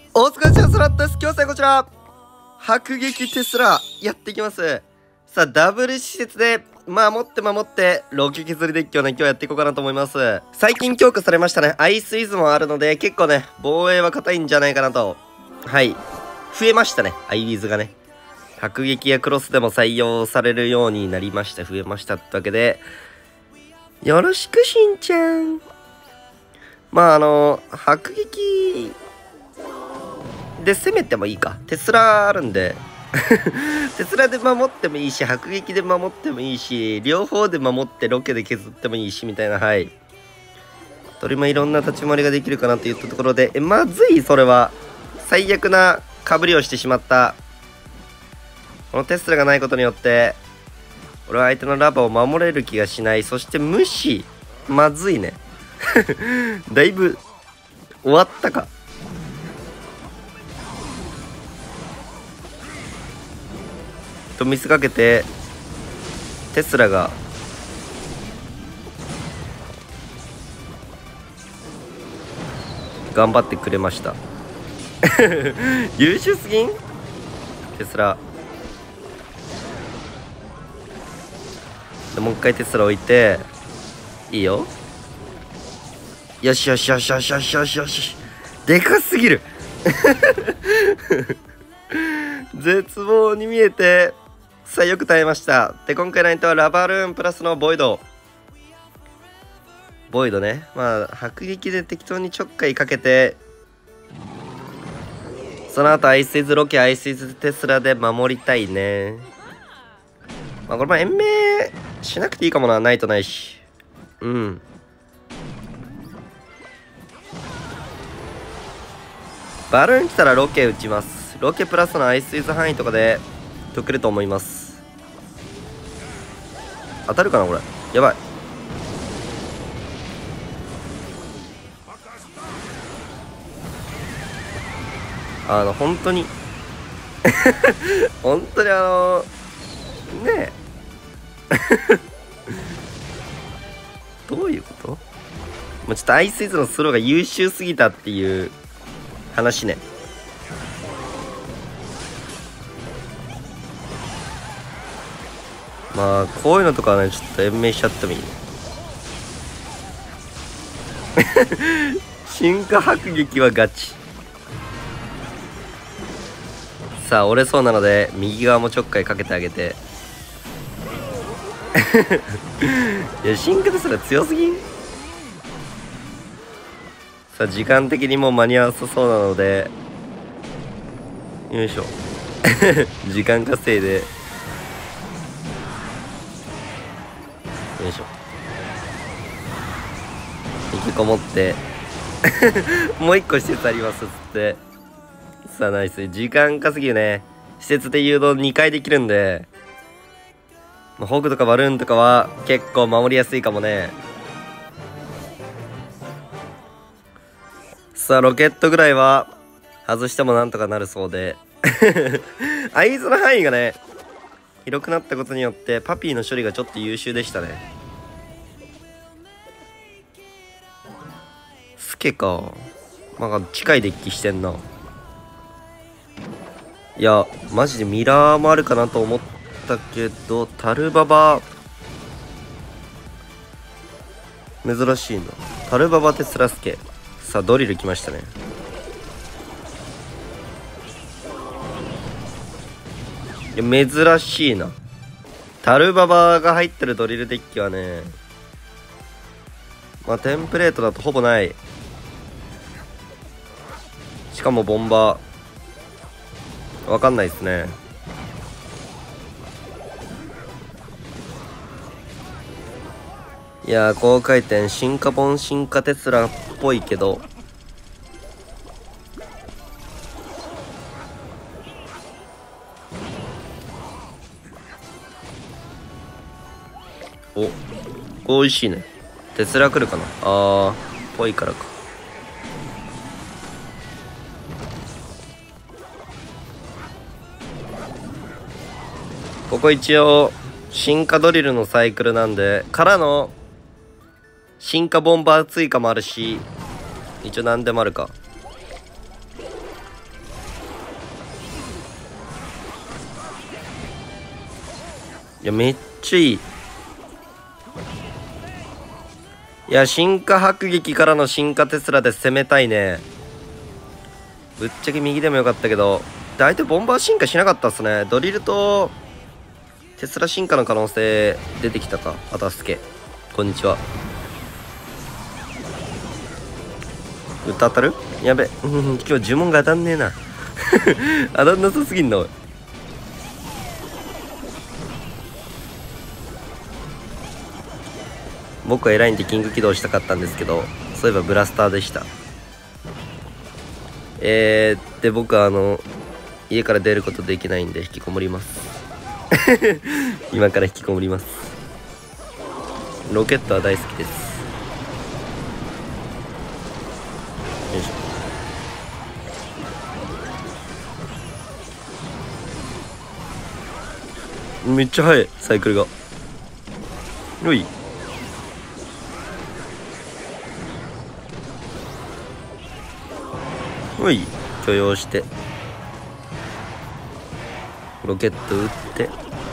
お疲れ様スラットです。今日はこちら迫撃テスラやっていきます。さあダブル施設で守ってロケ削りデッキをね今日やっていこうかなと思います。最近強化されましたねアイスイズもあるので結構ね防衛は硬いんじゃないかなと。はい増えましたねアイリーズがね。迫撃やクロスでも採用されるようになりました。増えましたってわけでよろしくしんちゃん。迫撃で攻めてもいいか。テスラあるんでテスラで守ってもいいし迫撃で守ってもいいし両方で守ってロケで削ってもいいしみたいな。はいどれもいろんな立ち回りができるかなといったところでまずい。それは最悪なかぶりをしてしまった。このテスラがないことによって俺は相手のラバーを守れる気がしない。そして無視まずいねだいぶ終わったか。と見せかけてテスラが頑張ってくれました優秀すぎんテスラでもう一回テスラ置いていいよ。よしよしよしよしよしよしよしでかすぎる絶望に見えてさあよく耐えました。で今回の相手はラバルーンプラスのボイドね。迫撃で適当にちょっかいかけてその後アイスイズロケアイスイズテスラで守りたいね。これも延命しなくていいかもな。ないとないしバルーン来たらロケ打ちます。ロケプラスのアイスイズ範囲とかで解けると思います。当たるかなこれ。やばい本当に本当にねえどういうこと。もうちょっとアイスイズのスローが優秀すぎたっていう話ね。こういうのとかはねちょっと延命しちゃってもいいね進化迫撃はガチ。さあ折れそうなので右側もちょっかいかけてあげていや進化ですら強すぎん。さあ時間的にもう間に合わさそうなのでよいしょ時間稼いでよいしょ引きこもってもう一個施設ありますっつってさあナイス時間稼ぎね。施設で誘導2回できるんでホークとかバルーンとかは結構守りやすいかもね。さあロケットぐらいは外してもなんとかなるそうでアイズの範囲がね広くなったことによってパピーの処理がちょっと優秀でしたね。スケか近いデッキしてんな。いやマジでミラーもあるかなと思ったけどタルババ珍しいな。タルババテスラスケ。さあドリル来ましたね。いや珍しいな。タルババが入ってるドリルデッキはねテンプレートだとほぼない。しかもボンバーわかんないですね。いや高回転進化ボン進化テスラっぽいけどお美味しいね。テスラ来るかな。ぽいからか。ここ一応進化ドリルのサイクルなんでからの進化ボンバー追加もあるし一応何でもあるか。 いや、めっちゃいい。いや、進化迫撃からの進化テスラで攻めたいね。ぶっちゃけ右でもよかったけど、相手ボンバー進化しなかったっすね。ドリルとテスラ進化の可能性出てきたか。あたすけ、こんにちは。歌当たる？やべ。今日呪文が当たんねえな。当たんなさすぎんな、おい。僕は偉いんでキング起動したかったんですけど、そういえばブラスターでした。で、僕は家から出ることできないんで引きこもります。今から引きこもります。ロケットは大好きです。よいしょ。めっちゃ速い、サイクルが。よい。おい、許容してロケット撃って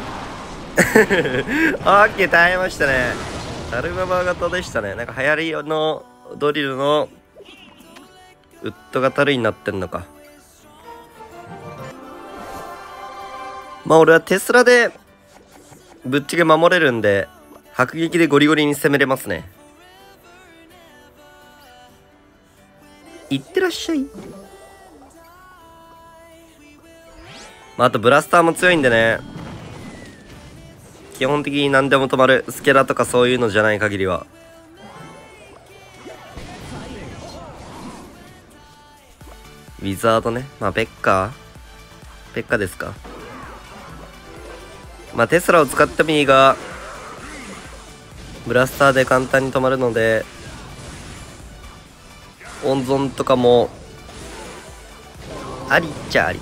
オッケー、耐えましたね。ダルママ型でしたね。なんか流行りのドリルのウッドがタルになってんのか。まあ俺はテスラでぶっちゃけ守れるんで、迫撃でゴリゴリに攻めれますね。いってらっしゃい。まあ、あとブラスターも強いんでね、基本的に何でも止まる。スケラとかそういうのじゃない限りは。ウィザードね。まあペッカですか。まあテスラを使ってもいいが、ブラスターで簡単に止まるので、温存とかもありっちゃあり。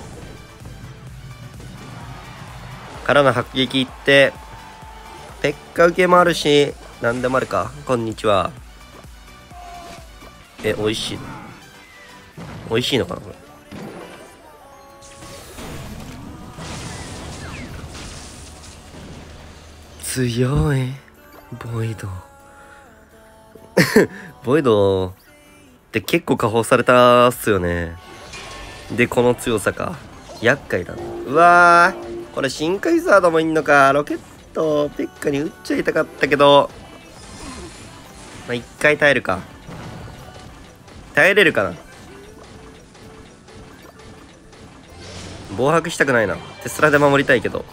からの迫撃いって、ペッカ受けもあるし、何でもあるか。こんにちは。美味しい。美味しいのかなこれ。強いボイド。ボイドって結構加工されたっすよね。でこの強さか、厄介だな。うわー、これ深海ザードもいんのか。ロケットペッカに撃っちゃいたかったけど、まあ一回耐えるか。耐えれるかな。暴白したくないな。テスラで守りたいけど。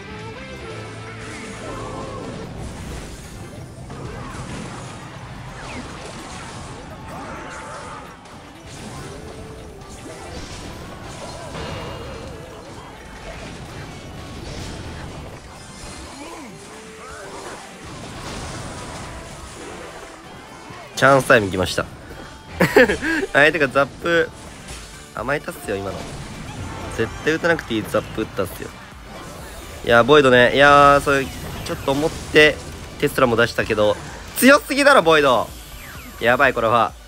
チャンスタイム来ました。相手がザップ甘えたっすよ今の。絶対打たなくていいザップ打ったっすよ。いやボイドね。いやー、それちょっと思ってテスラも出したけど、強すぎだろボイド。やばい、これは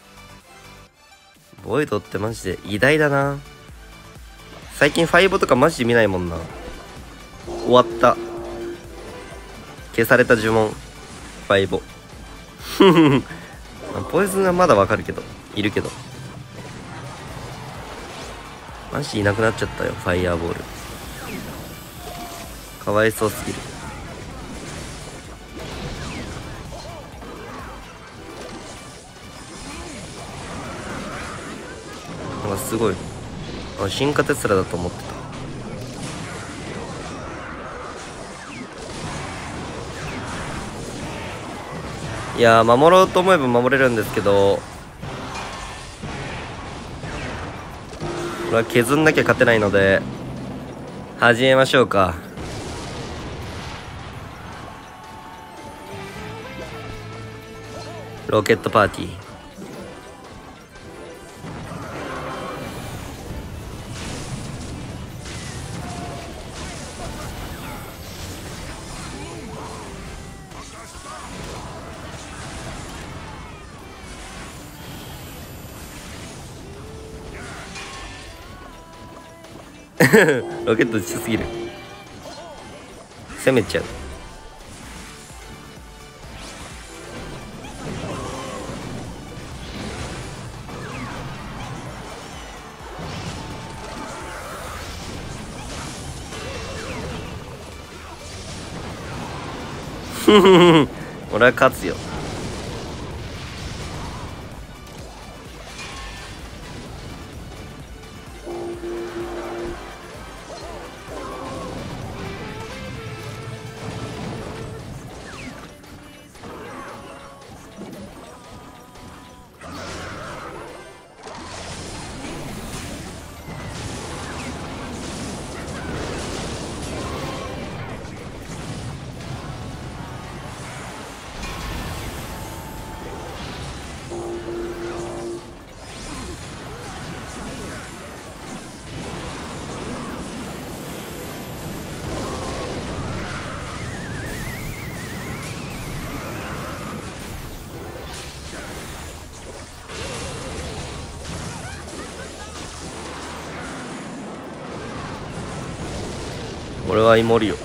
ボイドってマジで偉大だな。最近ファイボとかマジで見ないもんな。終わった。消された呪文ファイボ。ポイズンはまだわかるけど、いるけど、マジいなくなっちゃったよファイヤーボール。かわいそうすぎる。なんかすごい、進化テスラだと思ってた。いやー、守ろうと思えば守れるんですけど、これは削んなきゃ勝てないので始めましょうか。ロケットパーティー。ロケットちっちゃすぎる。 攻めちゃう。俺は勝つよ。俺はイモリよ。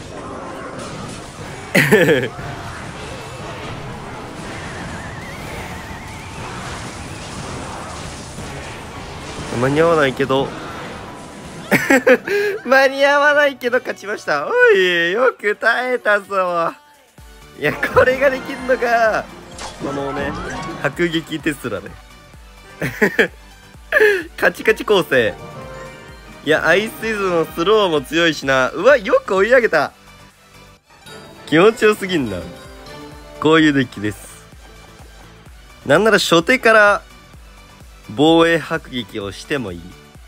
間に合わないけど間に合わないけど勝ちました。おい、よく耐えたぞ。いや、これができるのがこのね、迫撃テスラね。カチカチ構成。いや、アイスイズのスローも強いしな。うわ、よく追い上げた。気持ちよすぎんな。こういうデッキです。なんなら初手から防衛迫撃をしてもいい。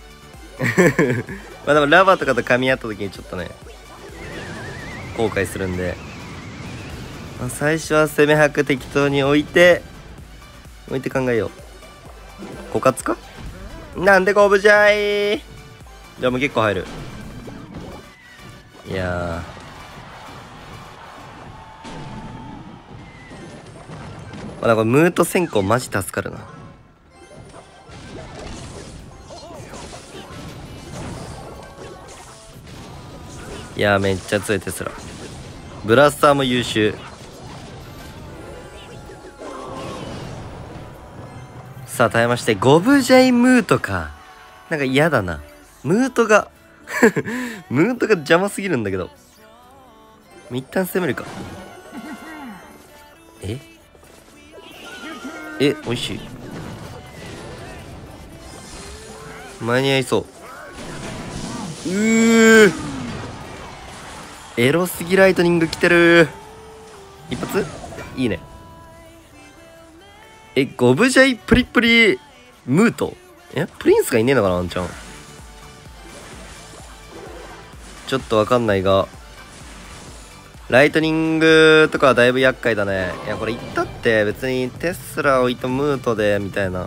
まあでもラバーとかと噛み合った時にちょっとね、後悔するんで、まあ、最初は攻め迫適当に置いて考えよう。枯渇かなんでゴブジャイ。じゃあもう結構入る。いやまだこれムート先行マジ助かるな。いやめっちゃ強いテスラ。ブラスターも優秀。さあ耐えまして、ゴブジャイムートか。なんか嫌だな。ムートがムートが邪魔すぎるんだけど。一旦攻めるか。美味しい。間に合いそう。エロすぎライトニング来てる。一発いいね。ゴブジャイプリプリムート。プリンスがいねえのかな、あんちゃん。ちょっとわかんないが、ライトニングとかはだいぶ厄介だね。いや、これ言ったって別にテスラ置いたムートでみたいな。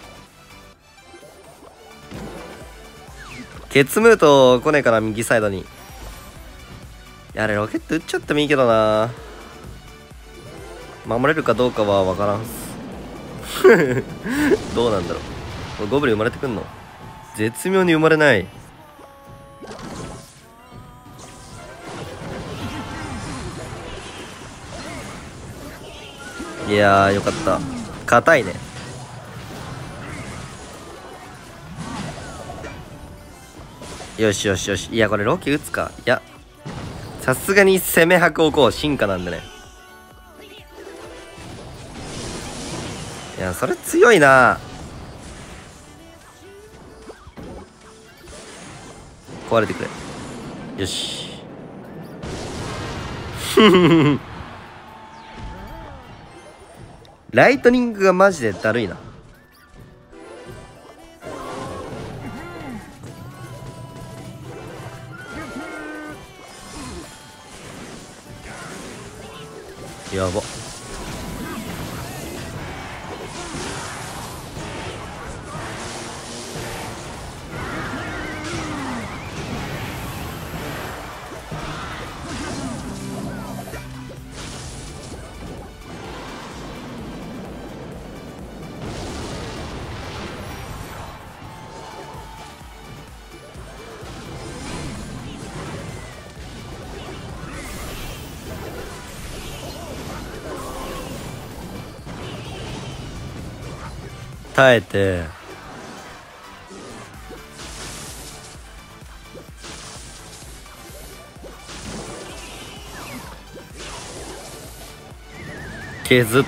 ケツムート来ねえかな、右サイドに。いや、あれロケット撃っちゃってもいいけどな。守れるかどうかはわからんす。どうなんだろう。ゴブリン生まれてくんの？絶妙に生まれない。いやーよかった。硬いね。よしよしよし。いやこれロケ打つか。いやさすがに攻め迫置こう。進化なんでね。いやそれ強いな。壊れてくれ。よし。ライトニングがマジでだるいな。やば。 耐えて、削って、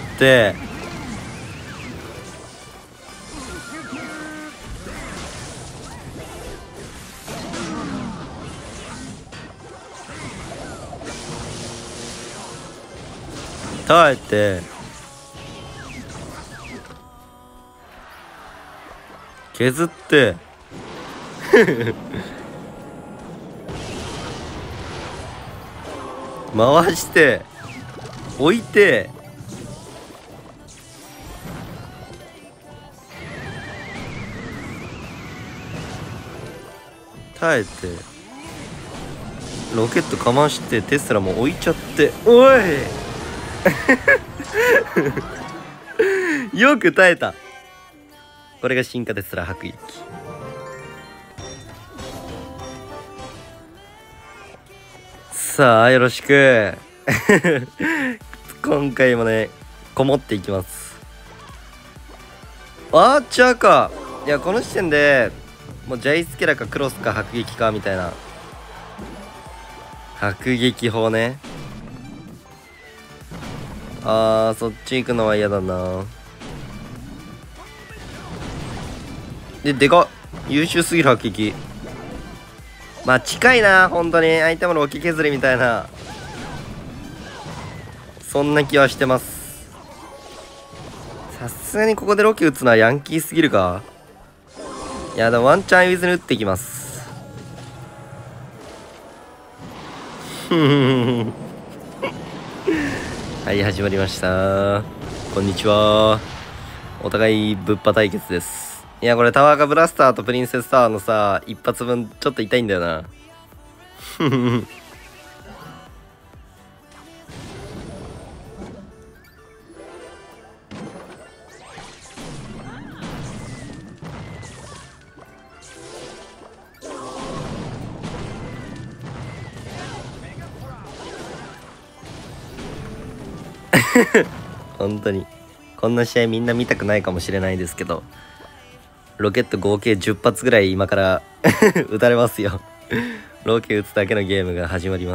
耐えて、削って回して置いて、耐えて、ロケットかましてテスラも置いちゃって、おいよく耐えた。これが進化テスラ迫撃。さあよろしく今回もねこもっていきます。アーチャーか。いやこの時点でもうジャイスケラかクロスか迫撃かみたいな。迫撃砲ね。そっち行くのは嫌だな。でかっ、優秀すぎる迫撃。まあ近いな、本当に相手もロケ削りみたいな、そんな気はしてます。さすがにここでロケ打つのはヤンキーすぎるか。いやでもワンチャンウィズに打っていきますはい、始まりました。こんにちは。お互いぶっぱ対決です。いやこれタワーカブラスターとプリンセスタワーのさ一発分ちょっと痛いんだよな本当にこんな試合みんな見たくないかもしれないですけど、ロケット合計10発ぐらい今から撃たれますよロケ撃つだけのゲームが始まります。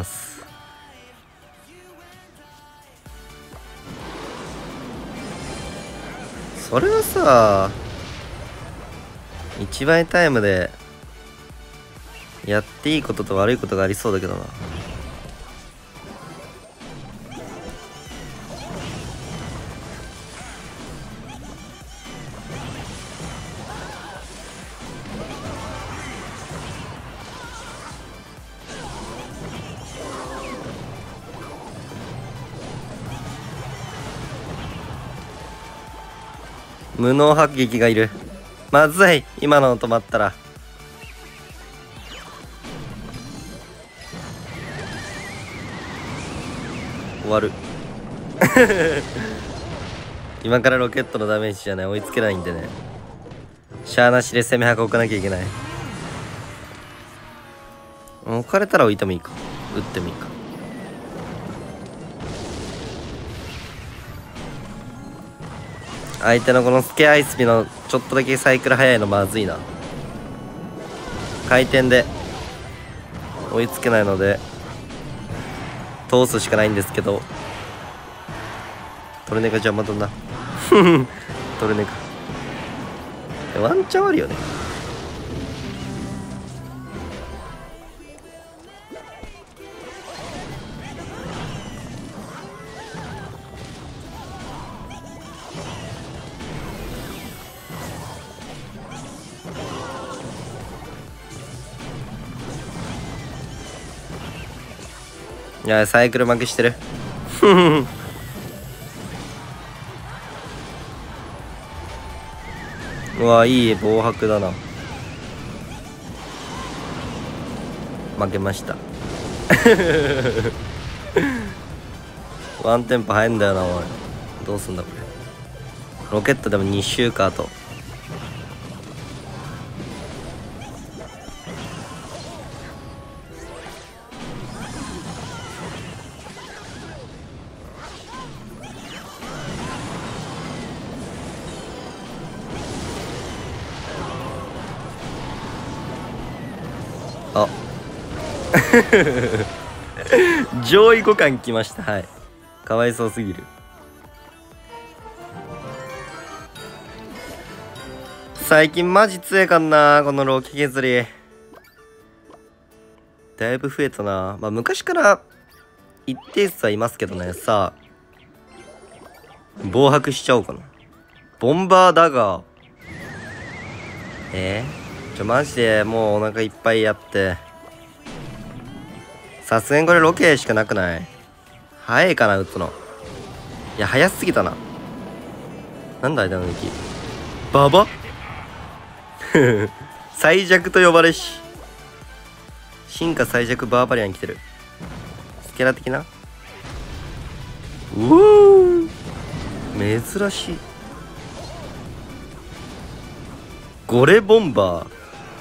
それはさ1倍タイムでやっていいことと悪いことがありそうだけどな。無能迫撃がいる。まずい、今の止まったら終わる今からロケットのダメージじゃない、追いつけないんでね、シャアなしで攻め箱置かなきゃいけない。置かれたら置いてもいいか、撃ってもいいか。相手のこのスケアイスピのちょっとだけサイクル速いのまずいな。回転で追いつけないので通すしかないんですけど、トルネが邪魔だなトルネがワンチャンあるよね。いやサイクル負けしてるうわいい防白だな。負けましたワンテンポ入んだよな。おいどうすんだこれ。ロケットでも2周か。あとあ上位互換来ました。はい、かわいそうすぎる。最近マジ強えかんなこのロキ削り。だいぶ増えたな。まあ昔から一定数はいますけどね。さあ暴白しちゃおうかな。ボンバーダガー。マジでもうお腹いっぱいやって、さすがにこれロケしかなくない？早いかな打つの。いや早すぎたな。なんだ間の抜きババ最弱と呼ばれし進化最弱バーバリアン来てる。スケラ的な。うお珍しい。ゴレボンバー。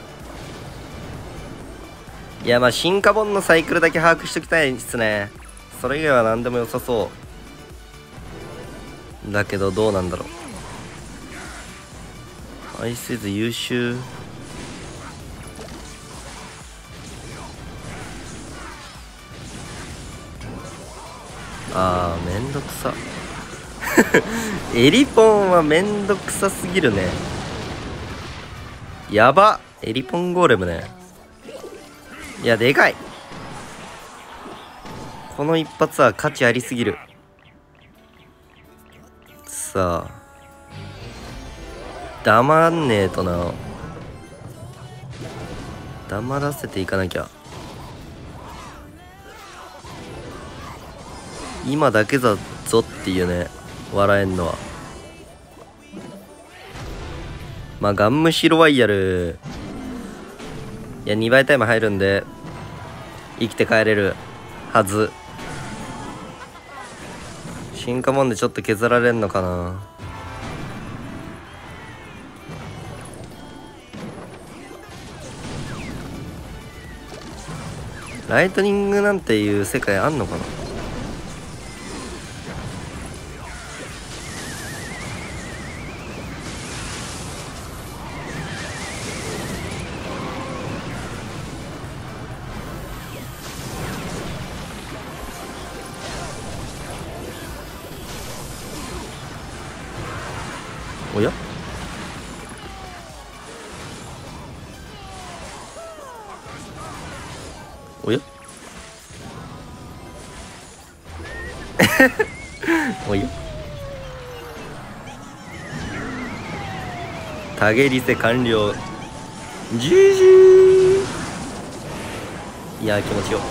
いやまあ進化本のサイクルだけ把握しときたいですね。それ以外は何でも良さそうだけど、どうなんだろう。アイスイズ優秀。あーめんどくさエリポンはめんどくさすぎるね。やばエリポンゴーレムね。いやでかい。この一発は価値ありすぎる。さあ黙んねえとな。黙らせていかなきゃ。今だけだぞっていうね、笑えんのは。まあガンムシロワイヤル、いや2倍タイム入るんで生きて帰れるはず。進化もんでちょっと削られんのかな。ライトニングなんていう世界あんのかな。おやおやおやタゲリセ完了。ジージー。いや気持ちよ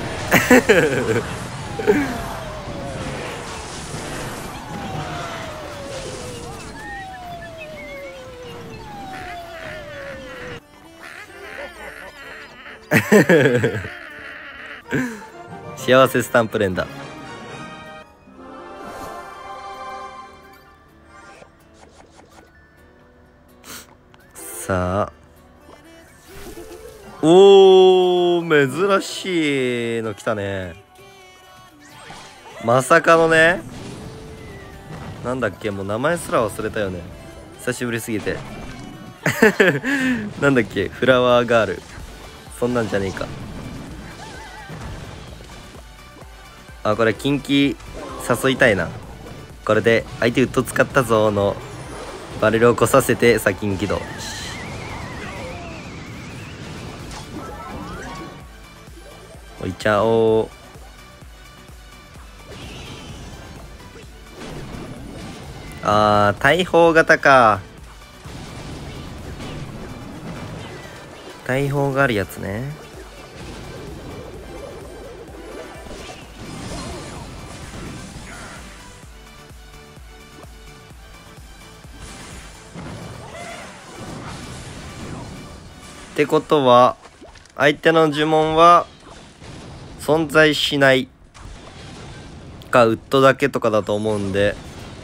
幸せスタンプ連打。さあおー珍しいの来たね。まさかのね。なんだっけもう名前すら忘れたよね、久しぶりすぎてなんだっけフラワーガール、そんなんじゃねえか。あこれ近畿誘いたいな。これで相手ウッド使ったぞのバレルをこさせて先に起動。おいちゃおう。あー大砲型か。大砲があるやつね。ってことは相手の呪文は存在しないかウッドだけとかだと思うんで、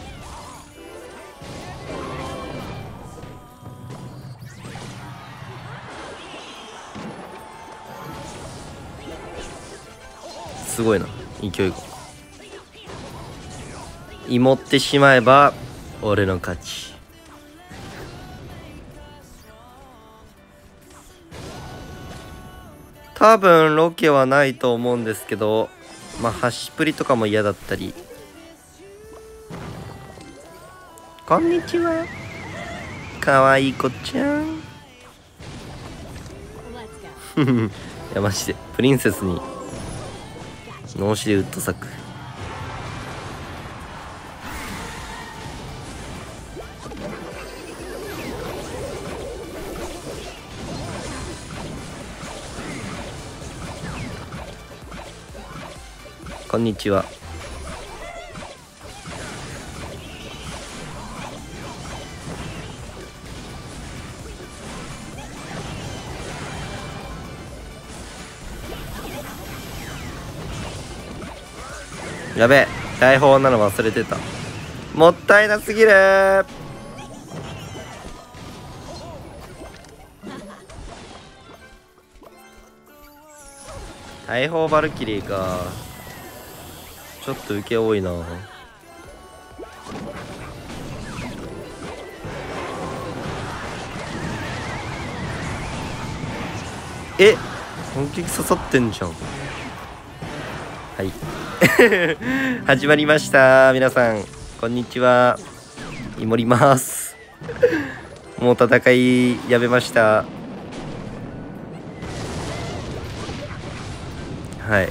すごいな勢いが。芋ってしまえば俺の勝ち。 多分ロケはないと思うんですけど、まあ端っぷりとかも嫌だったり。こんにちは。かわいい子ちゃん。いやマジでプリンセスに脳死でウッドサック。こんにちは。やべえ、大砲なの忘れてた。もったいなすぎるー。大砲バルキリーか。ちょっと受け多いな。え、本気刺さってんじゃん。はい始まりました。皆さんこんにちは。イモりますもう戦いやめました。はい。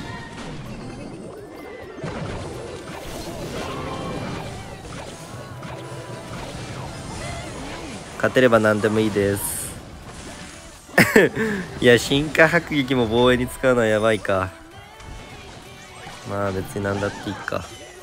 勝てれば何でもいいですいや進化迫撃も防衛に使うのはやばいか。まあ別に何だっていいか。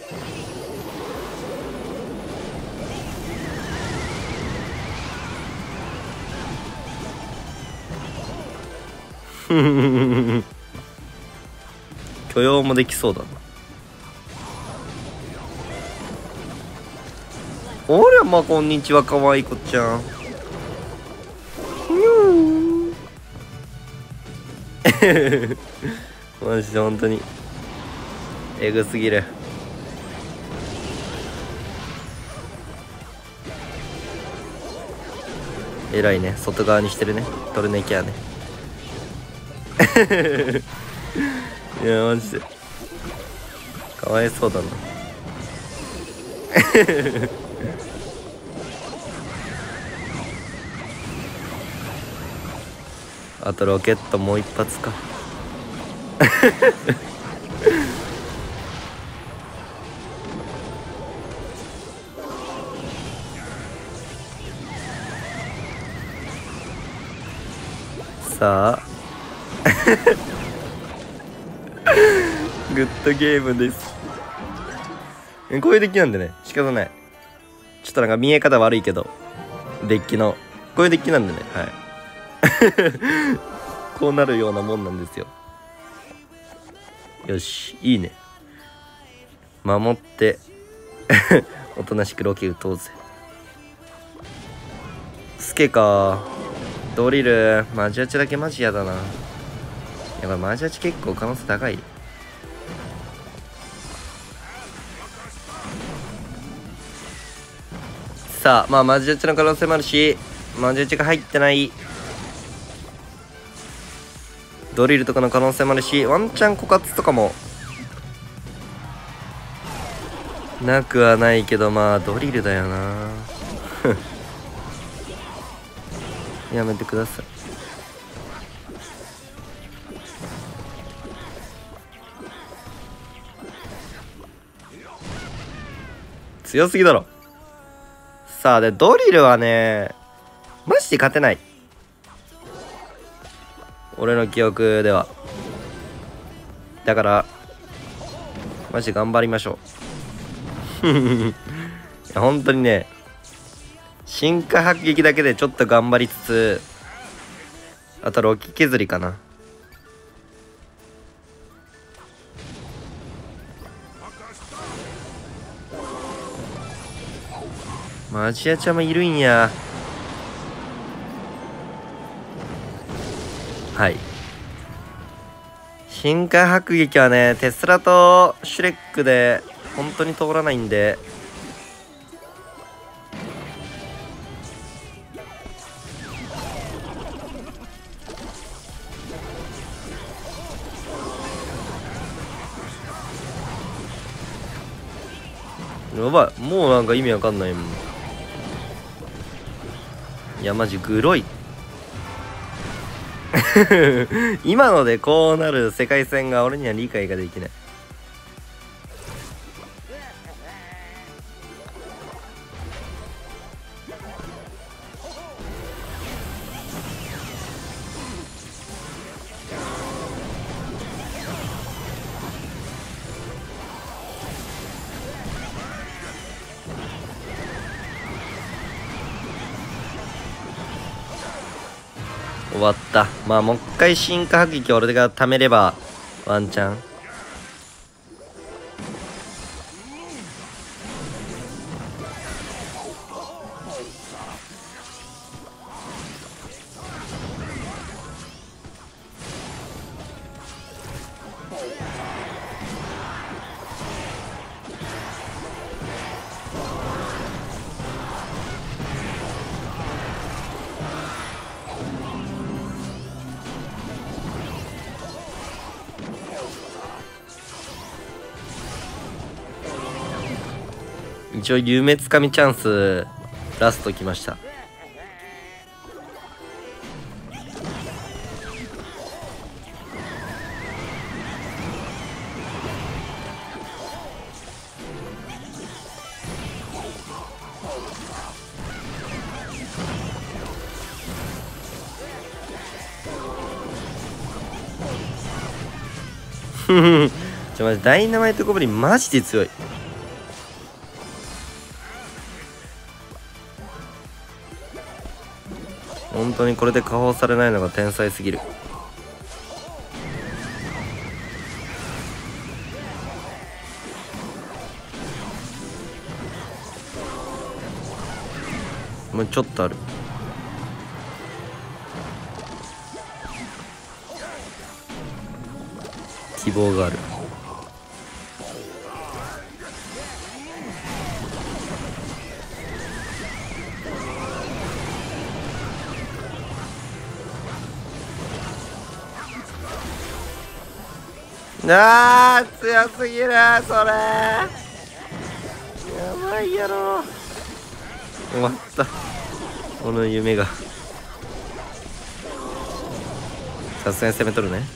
許容もできそうだな。おりゃまあこんにちは、かわいい子ちゃん。マジで本当にエグすぎる。えらいね、外側にしてるね、トルネキャーねいやマジでかわいそうだなあとロケットもう一発かさあグッドゲームです。こういうデッキなんでね、仕方ない。ちょっとなんか見え方悪いけど、デッキのこういうデッキなんでね、はいこうなるようなもんなんですよ。よし、いいね。守っておとなしくロケ打とうぜ。スケか。ドリルマジアチだけマジやだな。やっぱマジアチ結構可能性高い。さあまあマジアチの可能性もあるし、マジアチが入ってないドリルとかの可能性もあるし、ワンチャン枯渇とかもなくはないけど、まあドリルだよなやめてください。強すぎだろ。さあでドリルはねマジで勝てない、俺の記憶では。だからマジで頑張りましょういや本当にね、進化迫撃だけでちょっと頑張りつつ、あとロキ削りかな。マジアちゃんもいるんや。はい。進化迫撃はね、テスラとシュレックで本当に通らないんで、 やばい、もうなんか意味わかんないもん。いやマジグロい今のでこうなる世界線が俺には理解ができない。終わった。まあもう一回進化迫撃俺が貯めればワンチャン。一応夢つかみチャンスラストきました。マジダイナマイトゴブリンマジで強い。本当にこれで加砲されないのが天才すぎる。もうちょっとある。希望がある。あー強すぎるそれ。やばいやろ。終わった、この夢が。さすがに攻めとるね。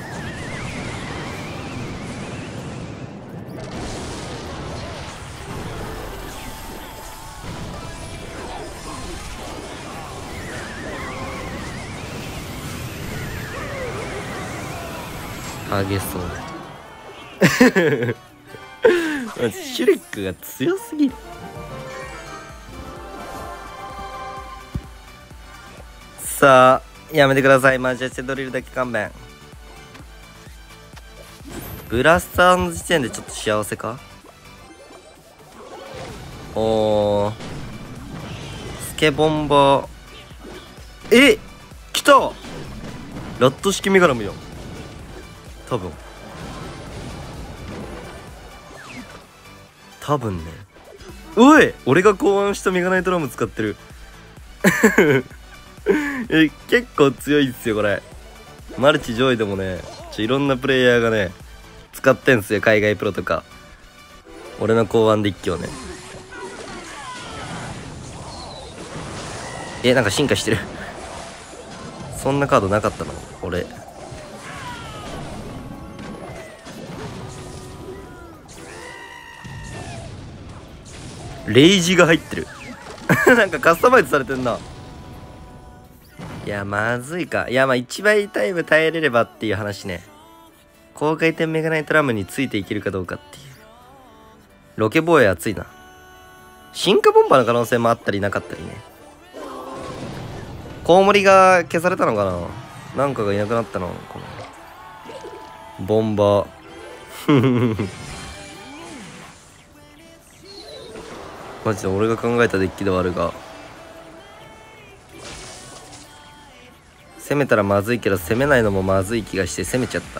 激そうシュレックが強すぎる。さあやめてください。マジでドリルだけ勘弁。ブラスターの時点でちょっと幸せか。おースケボンバー。来たラット式メガラムよ多分ね。おい俺が考案したメガナイトラム使ってる結構強いっすよこれ。マルチ上位でもねいろんなプレイヤーがね使ってんすよ。海外プロとか俺の考案デッキをね。なんか進化してるそんなカードなかったの俺。レイジが入ってるなんかカスタマイズされてんな。いやまずいか。いやまあ1倍タイム耐えれればっていう話ね。高回転メガナイトラムについていけるかどうかっていう。ロケ防衛熱いな。進化ボンバーの可能性もあったりなかったりね。コウモリが消されたのかな。なんかがいなくなったのかな。ボンバーマジで俺が考えたデッキではあるが、攻めたらまずいけど攻めないのもまずい気がして攻めちゃった。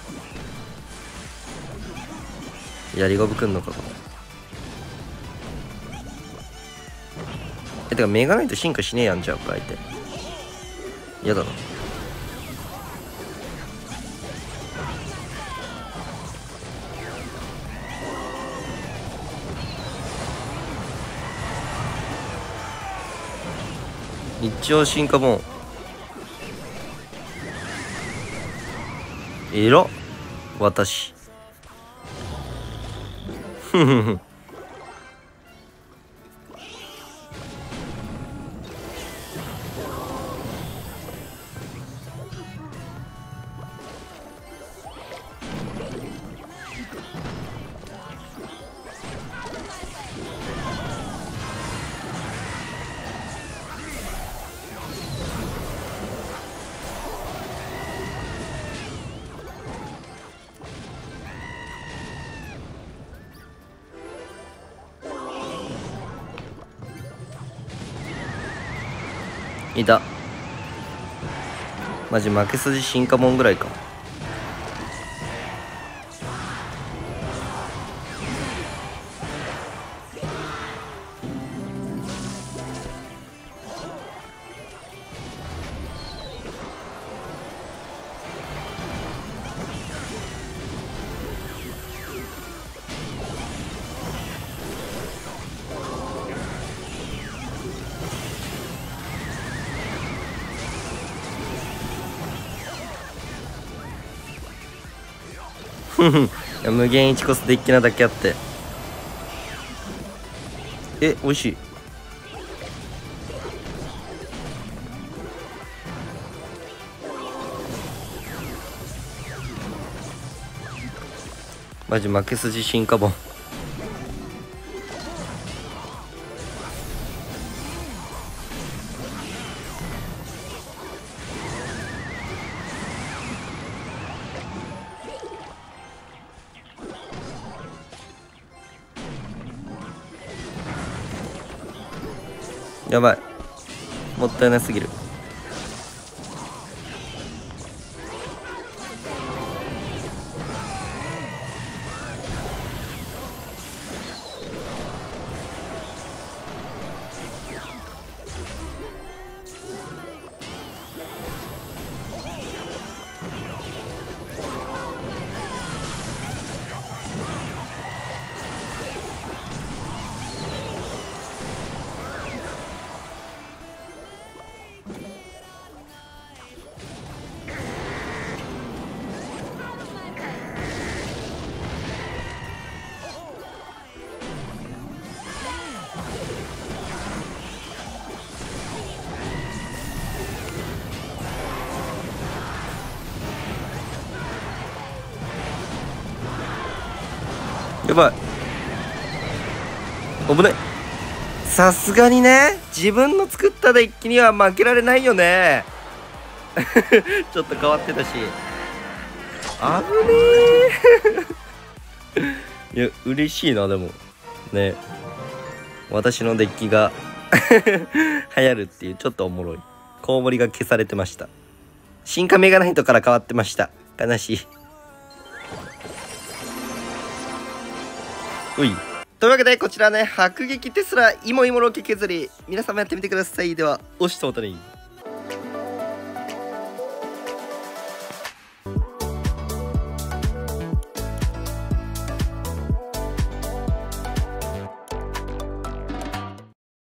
やりゴブくんのかこれ。てかメガナイト進化しねえやんじゃあ相手。やだな。 一応進化もえら私ふふふいた。マジ負け筋進化もんぐらいか。いや無限1コスデッキなだけあって、美味しい。マジ負け筋進化本。やばい、もったいなすぎる。やばい、危ない。さすがにね、自分の作ったデッキには負けられないよね。ちょっと変わってたし、危ねえ。いや嬉しいな。でもね、私のデッキが流行るっていう、ちょっとおもろい。コウモリが消されてました。進化メガナイトから変わってました。悲しい。うい。というわけでこちらね、迫撃テスライモイモロケ削り、皆様やってみてください。では、おしとおたに。